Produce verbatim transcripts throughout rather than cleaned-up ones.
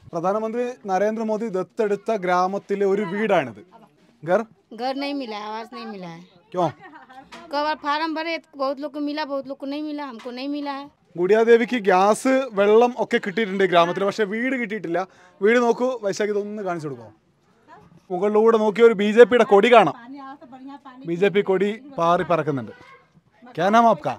प्रधानमंत्री नरेंद्र मोदी दत्तेടുത്ത ഗ്രാമത്തിലെ ഒരു വീടാണിത്. घर घर नहीं मिला है, आवास नहीं मिला है। क्यों? कब फार्म भरे बहुत लोग को मिला, बहुत लोग को नहीं मिला, हमको नहीं मिला है। ഗുഡിയാദേവിക്ക് ഗ്യാസ് വെള്ളം ഒക്കെ കിട്ടിയിട്ടുണ്ട് ഗ്രാമത്തിൽ, പക്ഷെ വീട് കിട്ടിയിട്ടില്ല. വീട് നോക്കൂ വൈശാഖ്, ഇതൊന്ന് കാണിച്ചു കൊടുക്കാം. മുകളിലൂടെ നോക്കിയ ഒരു ബി ജെ പിയുടെ കൊടി കാണാം. ബി ജെ പി കൊടി പാറി പറക്കുന്നുണ്ട്. ക്യാ നാം ആപ്കാ?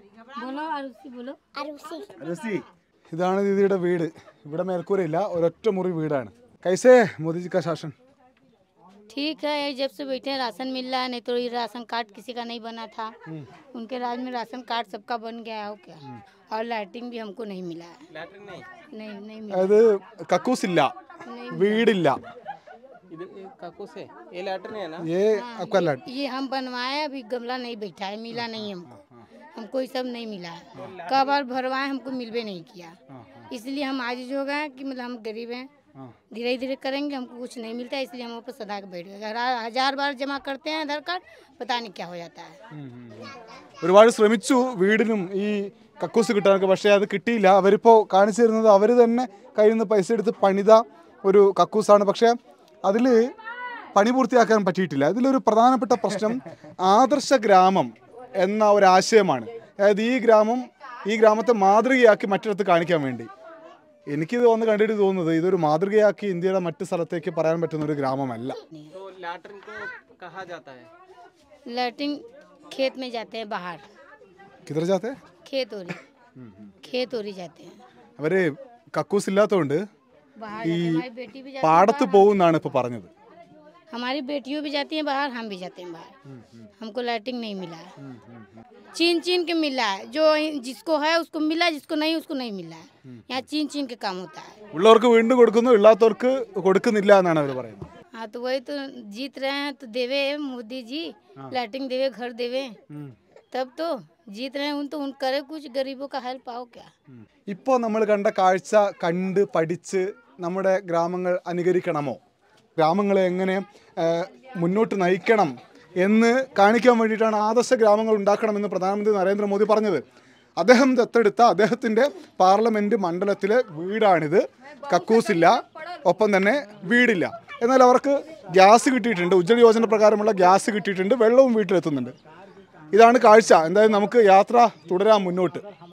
ഇതാണ് ദീദിയുടെ വീട്. ഇവിടെ മേൽക്കൂരയില്ല, ഒരൊറ്റ മുറി വീടാണ്. കൈസേ മോദിജി കാ ശാസൻ? ठीक है, जब से बैठे राशन मिल रहा है, नहीं तो ये राशन कार्ड किसी का नहीं बना था। उनके राज में राशन कार्ड सबका बन गया हो क्या, और लैट्रिन भी हमको नहीं मिला है। लैट्रिन नहीं नहीं नहीं मिला। അത് കക്കൂസില്ല, വീടില്ല. ഇത് कक्कूस है, ये लैट्रिन है ना? ये आपका लैट ये हम बनवाए, अभी गमला नहीं बैठा है, मिला नहीं हमको। हमको ये सब नहीं मिला है। कब बार भरवाए, हमको मिलवे नहीं किया, इसलिए हम आज हो गए कि मतलब हम गरीब हैं, धीरे धीरे करेंगे, हमको कुछ नहीं मिलता है, इसलिए हम ऊपर सदा के बैठ गए। हजार बार जमा करते हैं आधार कार्ड, पता नहीं क्या हो जाता है। ഒരുപാട് ശ്രമിച്ചു വീടിനും ഈ കക്കൂസ് കിട്ടാനൊക്കെ, പക്ഷേ അത് കിട്ടിയില്ല. അവരിപ്പോൾ കാണിച്ചു തരുന്നത് അവർ തന്നെ കയ്യിൽ നിന്ന് പൈസ എടുത്ത് പണിത ഒരു കക്കൂസാണ്, പക്ഷേ അതിൽ പണി പൂർത്തിയാക്കാൻ പറ്റിയിട്ടില്ല. ഇതിലൊരു പ്രധാനപ്പെട്ട പ്രശ്നം ആദർശ ഗ്രാമം എന്ന ഒരു ആശയമാണ്. അതായത് ഈ ഗ്രാമം ഈ ഗ്രാമത്തെ മാതൃകയാക്കി മറ്റിടത്ത് കാണിക്കാൻ വേണ്ടി. എനിക്കിത് വന്ന് കണ്ടിട്ട് തോന്നുന്നത് ഇതൊരു മാതൃകയാക്കി ഇന്ത്യയുടെ മറ്റു സ്ഥലത്തേക്ക് പറയാൻ പറ്റുന്ന ഒരു ഗ്രാമമല്ല. लैट्रिन खेत में जाते हैं, बाहर കിതർ ജാത്തെ? खेत ओरी खेत ओरी जाते हैं, അവര് കക്കൂസ് ഇല്ലാത്തതുകൊണ്ട് बाहर ഈ जाते हैं। हमारी बेटी भी जाती है പാടത്ത് പോകുന്നാണ് ഇപ്പോൾ പറഞ്ഞത്. हमारी बेटियों भी जाती हैं बाहर, हम भी जाते हैं बाहर। हमको लैट्रिन नहीं मिला है, चीन चीन के मिला है। जो जिसको है उसको मिला, जिसको नहीं उसको नहीं मिला है। यहाँ चीन चीन के काम होता है। ഉള്ളവർക്ക് വീണ്ടും കൊടുക്കുന്നു, ഇല്ലാത്തവർക്ക് കൊടുക്കുന്നില്ല എന്നാണ് അവർ പറയുന്നത്. हाँ तो वही तो जीत रहे हैं, तो देवे मोदी जी, लैट्रिन देवे, घर देवे, तब तो जीत रहे हैं। उन तो उन करे कुछ, गरीबों का हेल्प आओ क्या। ഇപ്പോൾ നമ്മൾ കണ്ട കാഴ്ച കണ്ട് പഠിച്ച് നമ്മുടെ ഗ്രാമങ്ങൾ അനുകരിക്കണമോ, ഗ്രാമങ്ങളെ എങ്ങനെ മുന്നോട്ട് നയിക്കണം എന്ന് കാണിക്കാൻ വേണ്ടിയിട്ടാണ് ആദർശ ഗ്രാമങ്ങൾ ഉണ്ടാക്കണമെന്ന് പ്രധാനമന്ത്രി നരേന്ദ്രമോദി പറഞ്ഞത്. അദ്ദേഹം ദത്തെടുത്ത അദ്ദേഹത്തിൻ്റെ പാർലമെൻറ്റ് മണ്ഡലത്തിലെ വീടാണിത്. കക്കൂസില്ല, ഒപ്പം തന്നെ വീടില്ല. എന്നാൽ അവർക്ക് ഗ്യാസ് കിട്ടിയിട്ടുണ്ട്, ഉജ്ജ്വല യോജന പ്രകാരമുള്ള ഗ്യാസ് കിട്ടിയിട്ടുണ്ട്, വെള്ളവും വീട്ടിലെത്തുന്നുണ്ട്. ഇതാണ് കാഴ്ച. എന്തായാലും നമുക്ക് യാത്ര തുടരാം മുന്നോട്ട്.